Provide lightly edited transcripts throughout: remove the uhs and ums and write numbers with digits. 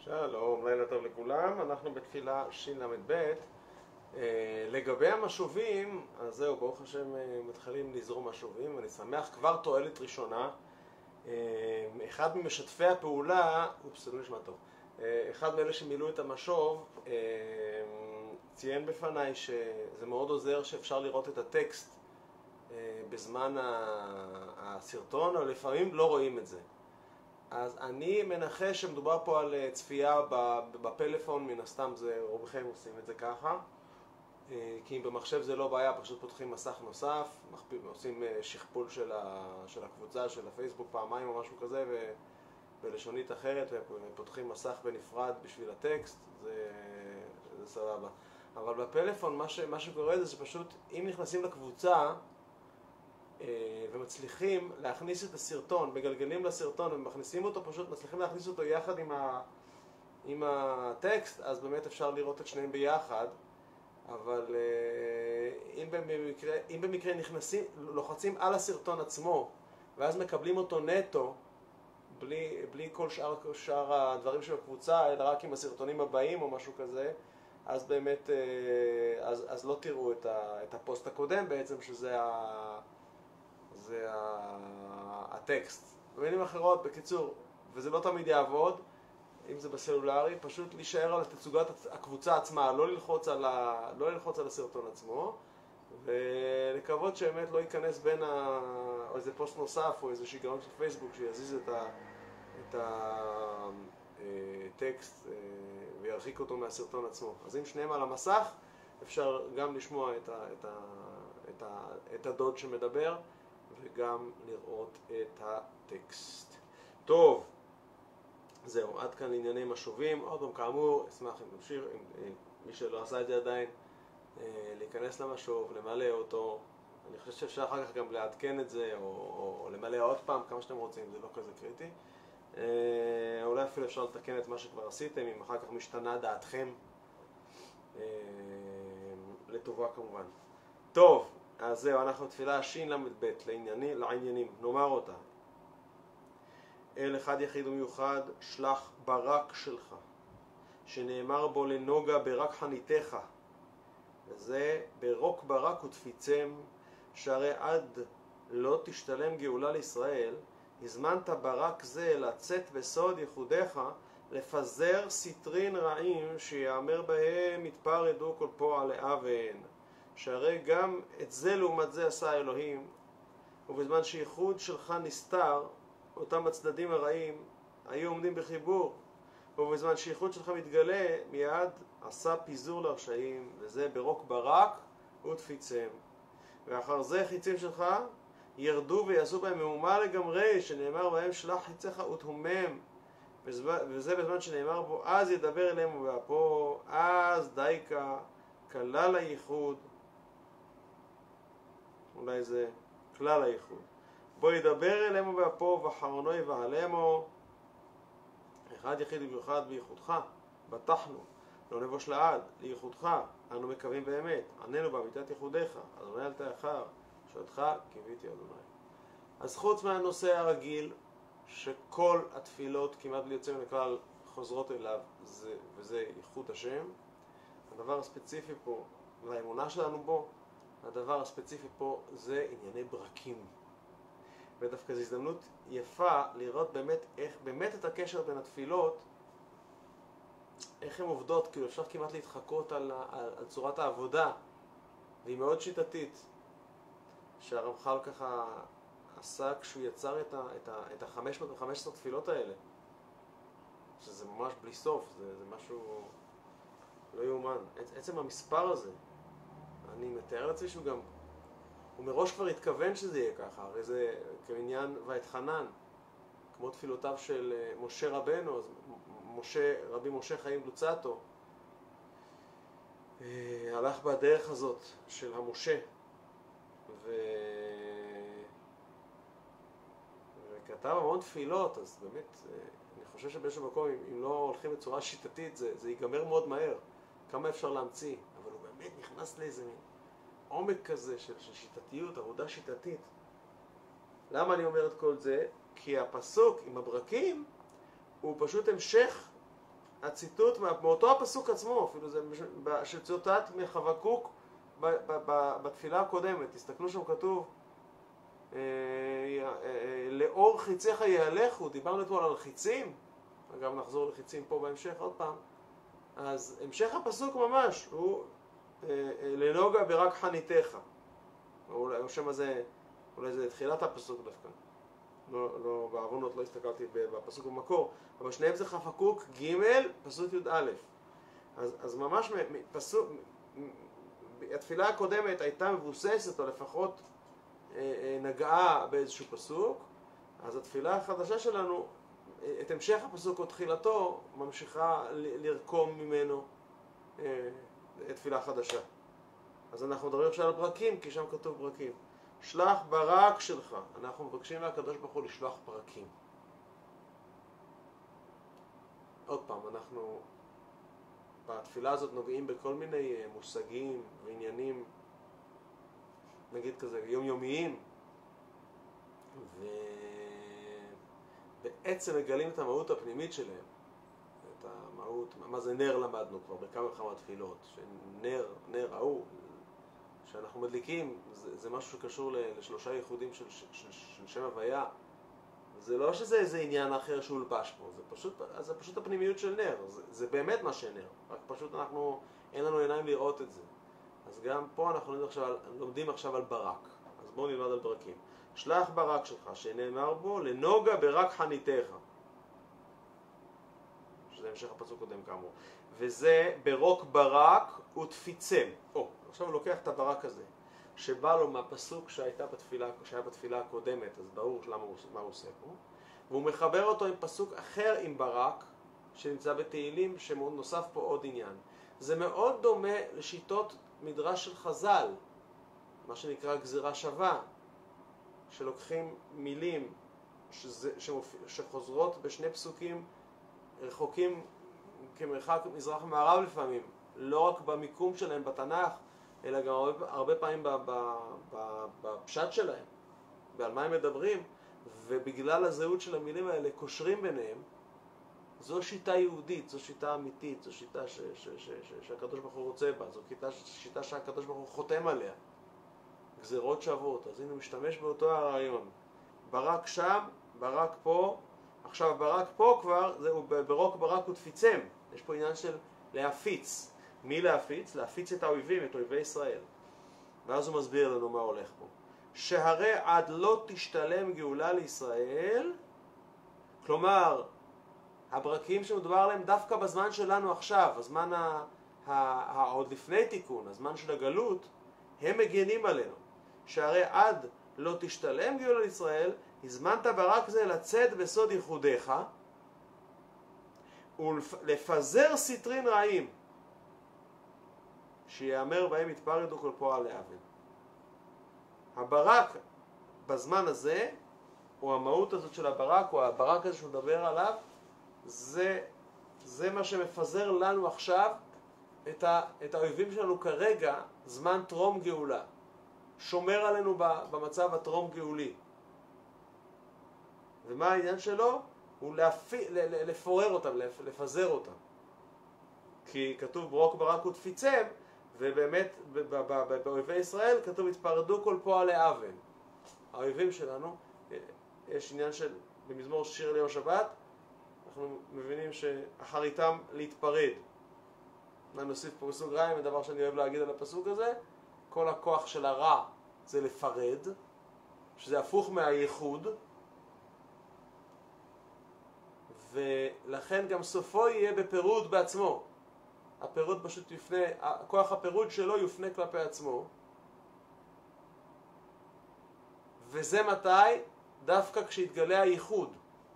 שלום, לילה טוב לכולם. אנחנו בתפילה של"ב. לגבי המשובים, אז זהו, ברוך השם מתחילים לזרום משובים. אני שמח, כבר תועלת ראשונה. אחד ממשתפי הפעולה, לא נשמע טוב, אחד מאלה שמילאו את המשוב ציין בפניי שזה מאוד עוזר שאפשר לראות את הטקסט בזמן הסרטון, אבל לפעמים לא רואים את זה. אז אני מנחש שמדובר פה על צפייה בפלאפון, מן הסתם רובכם עושים את זה ככה, כי אם במחשב זה לא בעיה, פשוט פותחים מסך נוסף, עושים שכפול של הקבוצה, של הפייסבוק פעמיים או משהו כזה, בלשונית אחרת, ופותחים מסך בנפרד בשביל הטקסט, זה סבבה. אבל בפלאפון מה שקורה זה שפשוט אם נכנסים לקבוצה ומצליחים להכניס את הסרטון, מגלגלים לסרטון ומכניסים אותו, פשוט מצליחים להכניס אותו יחד עם הטקסט, אז באמת אפשר לראות את שניהם ביחד. אבל אם במקרה נכנסים, לוחצים על הסרטון עצמו ואז מקבלים אותו נטו בלי כל שאר הדברים של הקבוצה, אלא רק עם הסרטונים הבאים או משהו כזה, אז באמת אז לא תראו את הפוסט הקודם בעצם, שזה הטקסט. במילים אחרות, בקיצור, וזה לא תמיד יעבוד, אם זה בסלולרי, פשוט להישאר על תצוגת הקבוצה עצמה, לא ללחוץ על הסרטון עצמו, ולקוות שבאמת לא ייכנס בין או איזה פוסט נוסף או איזה שיגעון של פייסבוק שיזיז את הטקסט וירחיק אותו מהסרטון עצמו. אז אם שניהם על המסך, אפשר גם לשמוע את הדוד שמדבר וגם לראות את הטקסט. טוב, זהו, עד כאן לענייני משובים. עוד פעם, כאמור, אשמח אם נמשיך, מי שלא עשה את זה עדיין, להיכנס למשוב, למלא אותו. אני חושב שאפשר אחר כך גם לעדכן את זה, או למלא עוד פעם, כמה שאתם רוצים, זה לא כזה קריטי. אולי אפילו אפשר לתקן את מה שכבר עשיתם, אם אחר כך משתנה דעתכם, לטובה כמובן. טוב, אז זהו, אנחנו תפילה של"ב לעניינים, נאמר אותה. אל אחד יחיד ומיוחד שלח ברק שלך, שנאמר בו לנוגה ברק חניתך, וזה ברוק ברק ותפיצם, שהרי עד לא תשתלם גאולה לישראל, הזמנת ברק זה לצאת בסוד ייחודיך, לפזר סטרין רעים שיאמר בהם יתפרדו כל פועל ואין. שהרי גם את זה לעומת זה עשה אלוהים, ובזמן שייחוד שלך נסתר, אותם הצדדים הרעים היו עומדים בחיבור, ובזמן שייחוד שלך מתגלה, מיד עשה פיזור לרשעים, וזה ברוק ברק ותפיצם. ואחר זה חיצים שלך ירדו ויעשו בהם מהומה לגמרי, שנאמר בהם שלח חיציך ותהומם, וזה בזמן שנאמר בו אז ידבר אליהם ובאפו, אז דייקה כלל הייחוד, אולי זה כלל הייחוד, בו ידבר אליהם ובאפו ואחרונו יבהלמו. אחד יחיד ומיוחד בייחודך בטחנו, לא נבוש לעד, לייחודך אנו מקווים באמת, עננו באמיתת ייחודיך, אדוני אל תאחר, שואלתך קיוויתי אדוני. אז חוץ מהנושא הרגיל שכל התפילות כמעט בלי יוצא מן הכלל חוזרות אליו, וזה ייחוד השם, הדבר הספציפי פה והאמונה שלנו בו, הדבר הספציפי פה זה ענייני ברקים. ודווקא זו הזדמנות יפה לראות באמת את הקשר בין התפילות, איך הן עובדות, כאילו אפשר כמעט להתחקות על צורת העבודה, והיא מאוד שיטתית, שהרמח"ל ככה עשה כשהוא יצר את ה-515 תפילות האלה, שזה ממש בלי סוף, זה משהו לא יאומן. עצם המספר הזה, אני מתאר לעצמי שהוא גם, הוא מראש כבר התכוון שזה יהיה ככה, הרי זה כעניין ואתחנן, כמו תפילותיו של משה רבנו, אז רבי משה חיים לוצאטו, הלך בדרך הזאת של המשה, וכתב המון תפילות, אז באמת, אני חושב שבאיזשהו מקום, אם לא הולכים בצורה שיטתית, זה ייגמר מאוד מהר. כמה אפשר להמציא, אבל הוא באמת נכנס לאיזה עומק כזה של שיטתיות, עבודה שיטתית. למה אני אומר את כל זה? כי הפסוק עם הברקים הוא פשוט המשך הציטוט מאותו הפסוק עצמו, אפילו זה שצוטט מחבקוק בתפילה הקודמת. תסתכלו שם כתוב, לאור חיציך יהלכו, דיברנו אתמול על חיצים, אגב נחזור לחיצים פה בהמשך עוד פעם. אז המשך הפסוק ממש הוא לנוגה ברק חניתך, או שם הזה, אולי זה תחילת הפסוק דווקא, לא בעוונות לא הסתכלתי בפסוק במקור, אבל שניהם זה חבקוק ג' פסוק י"א. אז ממש פסוק, התפילה הקודמת הייתה מבוססת, או לפחות נגעה באיזשהו פסוק, אז התפילה החדשה שלנו, את המשך הפסוק או תחילתו, ממשיכה לרקום ממנו תפילה חדשה. אז אנחנו מדברים עכשיו על ברקים, כי שם כתוב ברקים. שלח ברק שלך. אנחנו מבקשים מהקדוש ברוך הוא לשלוח ברקים. עוד פעם, אנחנו בתפילה הזאת נוגעים בכל מיני מושגים ועניינים, נגיד כזה, יומיומיים, ובעצם מגלים את המהות הפנימית שלהם. את המהות, מה זה נר למדנו כבר בכמה וכמה תפילות, שנר ההוא שאנחנו מדליקים, זה משהו שקשור לשלושה ייחודים של שם הוויה. זה לא שזה איזה עניין אחר שהולבש פה, זה פשוט הפנימיות של נר, זה באמת מה שנר, רק פשוט אין לנו עיניים לראות את זה. אז גם פה אנחנו לומדים עכשיו על ברק, אז בואו נלמד על ברקים. שלח ברק שלך, שנאמר בו, לנוגה ברק חניתך. שזה המשך הפסוק קודם כאמור. וזה ברוק ברק ותפיצם. עכשיו הוא לוקח את הברק הזה, שבא לו מהפסוק שהיה בתפילה הקודמת, אז ברור מה הוא עושה פה. והוא מחבר אותו עם פסוק אחר עם ברק, שנמצא בתהילים, שנוסף פה עוד עניין. זה מאוד דומה לשיטות מדרש של חז"ל, מה שנקרא גזירה שווה, שלוקחים מילים שחוזרות בשני פסוקים רחוקים כמרחק מזרח ומערב לפעמים, לא רק במיקום שלהם בתנ"ך, אלא גם הרבה פעמים בפשט שלהם, ועל מה הם מדברים, ובגלל הזהות של המילים האלה קושרים ביניהם. זו שיטה יהודית, זו שיטה אמיתית, זו שיטה שהקדוש ברוך הוא רוצה בה, זו שיטה שהקדוש ברוך הוא חותם עליה. גזירות שוות, אז הנה הוא משתמש באותו הרעיון. ברק שם, ברק פה, עכשיו ברק פה כבר, זהו ברוק ברק ותפיצם. יש פה עניין של להפיץ. מי להפיץ? להפיץ את האויבים, את אויבי ישראל. ואז הוא מסביר לנו מה הולך פה. שהרי עד לא תשתלם גאולה לישראל, כלומר, הברקים שמדובר עליהם דווקא בזמן שלנו עכשיו, הזמן עוד לפני תיקון, הזמן של הגלות, הם מגנים עלינו. שהרי עד לא תשתלם גאולה לישראל, הזמנת ברק זה לצאת בסוד ייחודיך, ולפזר סטרין רעים, שיאמר בהם יתפרדו כל פועל לאבן. הברק בזמן הזה, או המהות הזאת של הברק, או הברק הזה שהוא מדבר עליו, זה מה שמפזר לנו עכשיו את האויבים שלנו כרגע, זמן טרום גאולה. שומר עלינו במצב הטרום גאולי. ומה העניין שלו? הוא לפורר אותם, לפזר אותם. כי כתוב ברוק ברק ותפיצם, ובאמת באויבי ישראל כתוב התפרדו כל פועלי אבן. האויבים שלנו, יש עניין של במזמור שיר ליום שבת, אנחנו מבינים שאחריתם להתפרד. נוסיף פה בסוגריים, הדבר שאני אוהב להגיד על הפסוק הזה, כל הכוח של הרע זה לפרד, שזה הפוך מהייחוד, ולכן גם סופו יהיה בפירוד בעצמו. הפירוד פשוט יופנה, כוח הפירוד שלו יופנה כלפי עצמו. וזה מתי? דווקא כשיתגלה הייחוד.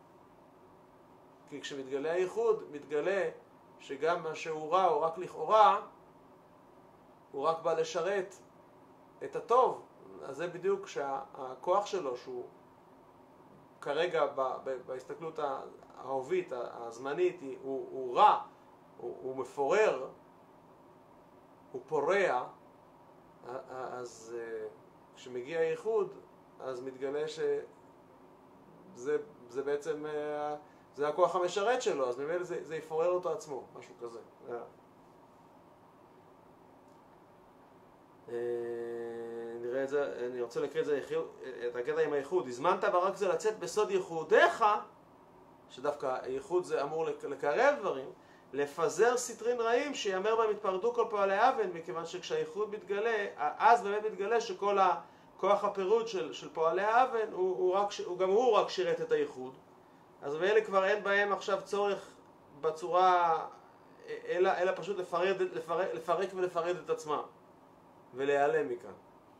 כי כשמתגלה הייחוד, מתגלה שגם מה שהוא רע, או רק לכאורה, הוא רק בא לשרת את הטוב. אז זה בדיוק שהכוח שלו, שהוא כרגע בהסתכלות האהובית, הזמנית, הוא רע, הוא מפורר, הוא פורע, אז כשמגיע הייחוד, אז מתגלה שזה בעצם זה הכוח המשרת שלו, אז ממילא זה יפורר אותו עצמו, משהו כזה. נראה את זה, אני רוצה להקריא את הקטע עם הייחוד. הזמנת ברק זה לצאת בסוד ייחודיך, שדווקא הייחוד זה אמור לקרב דברים, לפזר סטרין רעים שיאמר בהם יתפרדו כל פועלי אבן, מכיוון שכשהייחוד מתגלה, אז באמת מתגלה שכל כוח הפירוד של פועלי האבן, גם הוא רק שירת את הייחוד. אז ואלה כבר אין בהם עכשיו צורך בצורה, אלא פשוט לפרק ולפרד את עצמם, ולהיעלם מכאן.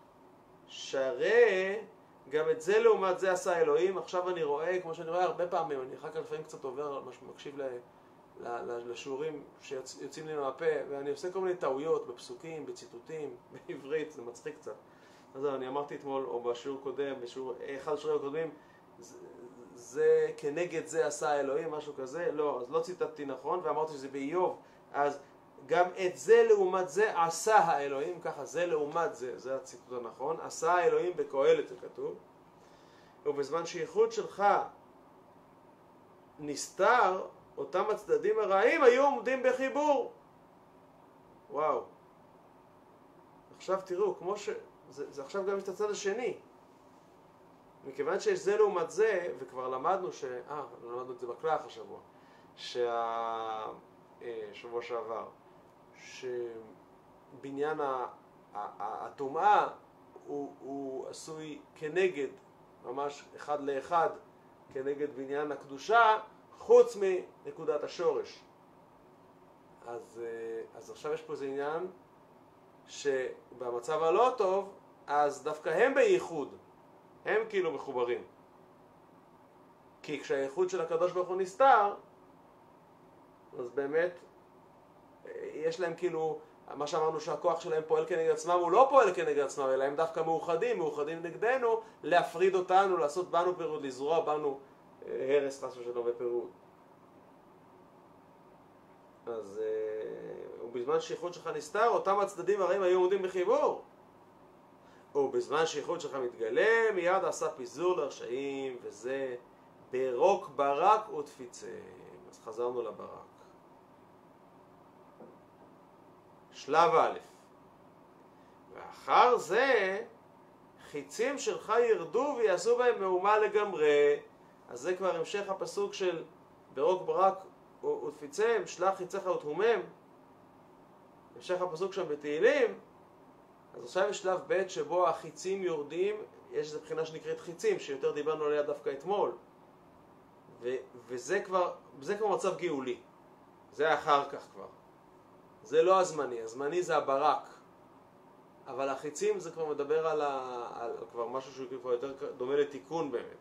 שהרי גם את זה לעומת זה עשה אלוהים. עכשיו אני רואה, כמו שאני רואה הרבה פעמים, אני אחר כך לפעמים קצת עובר, מקשיב לשיעורים שיוצאים לי מהפה, ואני עושה כל מיני טעויות בפסוקים, בציטוטים, בעברית, זה מצחיק קצת. אז אני אמרתי אתמול, או בשיעור קודם, אחד השיעורים הקודמים, זה כנגד זה עשה אלוהים, משהו כזה. לא, אז לא ציטטתי נכון, ואמרתי שזה באיוב. אז גם את זה לעומת זה עשה האלוהים, ככה זה לעומת זה, זה הציטוט הנכון, עשה האלוהים בקהלת זה כתוב. ובזמן שייחוד שלך נסתר, אותם הצדדים הרעים היו עומדים בחיבור. וואו. עכשיו תראו, כמו זה עכשיו גם יש את הצד השני. מכיוון שיש זה לעומת זה, וכבר למדנו למדנו את זה בקלח השבוע, שבוע שעבר, שבניין הטומאה הוא עשוי כנגד, ממש אחד לאחד, כנגד בניין הקדושה, חוץ מנקודת השורש. אז עכשיו יש פה איזה עניין שבמצב הלא טוב, אז דווקא הם בייחוד, הם כאילו מחוברים. כי כשהייחוד של הקדוש ברוך הוא נסתר, אז באמת יש להם כאילו, מה שאמרנו שהכוח שלהם פועל כנגד עצמם, הוא לא פועל כנגד עצמם, אלא הם דווקא מאוחדים נגדנו, להפריד אותנו, לעשות בנו פירוד, לזרוע בנו הרס חס ושלום ופירוד. אז ובזמן שייחוד שלך נסתר, אותם הצדדים הרעים היו עומדים בחיבור. ובזמן שייחוד שלך מתגלה, מיד עשה פיזור לרשעים, וזה ברוק ברק ותפיצם. אז חזרנו לברק. שלב א', ואחר זה חיצים שלך ירדו ויעשו בהם מהומה לגמרי. אז זה כבר המשך הפסוק של ברוק ברק ותפיצם, שלח חיציך ותהומם, המשך הפסוק שם בתהילים. אז עכשיו יש שלב ב' שבו החיצים יורדים, יש איזו בחינה שנקראת חיצים, שיותר דיברנו עליה דווקא אתמול, וזה כבר מצב גאולי, זה אחר כך כבר, זה לא הזמני, הזמני זה הברק, אבל החיצים זה כבר מדבר על כבר משהו שהוא כבר יותר דומה לתיקון באמת.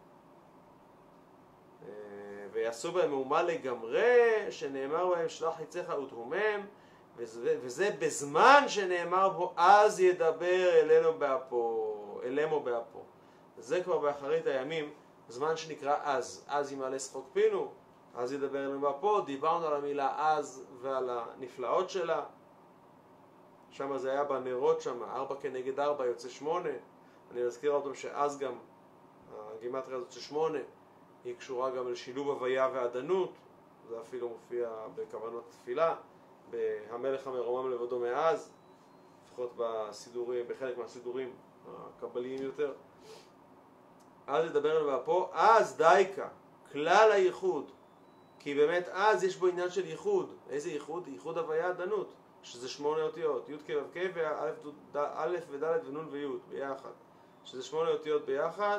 ויעשו בהם מהומה לגמרי, שנאמר בהם שלח חיציך ותהומם, וזה בזמן שנאמר בו אז ידבר אלמו באפו. זה כבר באחרית הימים, זמן שנקרא אז ימלא שחוק פינו, אז ידבר אלמו באפו. דיברנו על המילה אז ועל הנפלאות שלה, שם זה היה בנרות, שם 4 כנגד 4 יוצא 8. אני מזכיר אותם שאז גם הגימטריה הזאת של 8 היא קשורה גם לשילוב הוויה ועדנות, זה אפילו מופיע בכוונות תפילה, בהמלך המרומם לבדו מאז, לפחות בסידורים, בחלק מהסידורים הקבליים יותר. אז ידבר אליו פה, אז דייקה, כלל הייחוד, כי באמת אז יש בו עניין של ייחוד. איזה ייחוד? ייחוד הוויה עדנות, שזה 8 אותיות, י' כ' ו' כ' וא' וד' ונ' וי' ביחד, שזה 8 אותיות ביחד,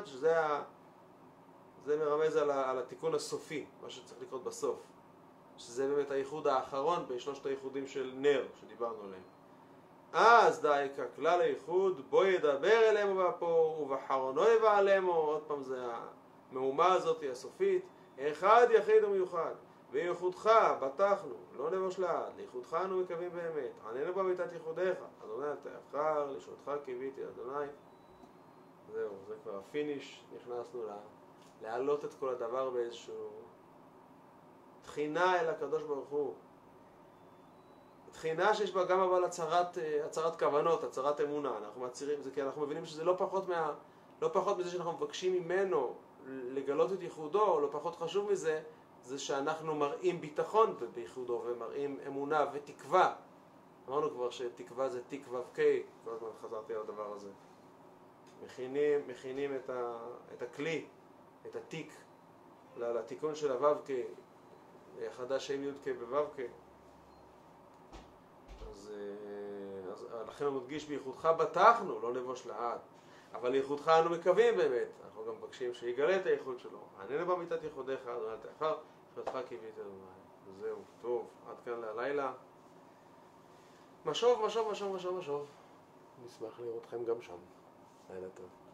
זה מרמז על התיקון הסופי, מה שצריך לקרות בסוף, שזה באמת הייחוד האחרון בשלושת הייחודים של נר שדיברנו עליהם. אז דייקה כלל הייחוד, בו ידבר אליהם באפו ובחרונו יבעלמו. עוד פעם זה המהומה הזאת הסופית, אחד יחיד ומיוחד, וייחודך בטחנו לא נבוש לעד, לייחודך אנו מקווים באמת, עננו במיתת ייחודיך, אדוני אל תאחר, לשעותך קיוויתי אדוני. זהו, זה כבר הפיניש, נכנסנו להעלות את כל הדבר באיזשהו תחינה אל הקדוש ברוך הוא, תחינה שיש בה גם אבל הצהרת כוונות, הצהרת אמונה. אנחנו מצהירים זה כי אנחנו מבינים שזה לא פחות מזה שאנחנו מבקשים ממנו לגלות את ייחודו, לא פחות חשוב מזה זה שאנחנו מראים ביטחון בייחודו ומראים אמונה ותקווה. אמרנו כבר שתקווה זה תיק ו"ק, כל הזמן חזרתי על הדבר הזה. מכינים את הכלי, את התיק, לתיקון של הו"ק, חדש שם י"ק בו"ק. אז לכן הוא מדגיש בייחודך בטחנו, לא נבוש לעד. אבל לייחודך אנו מקווים באמת. אנחנו גם מבקשים שיגלה את הייחוד שלו. עננו במיתת ייחודיך, אדוני אל תאחר, חפצך קיוויתי אדוני. וזהו, טוב, עד כאן להלילה. משוב. נשמח לראותכם גם שם. לילה טוב.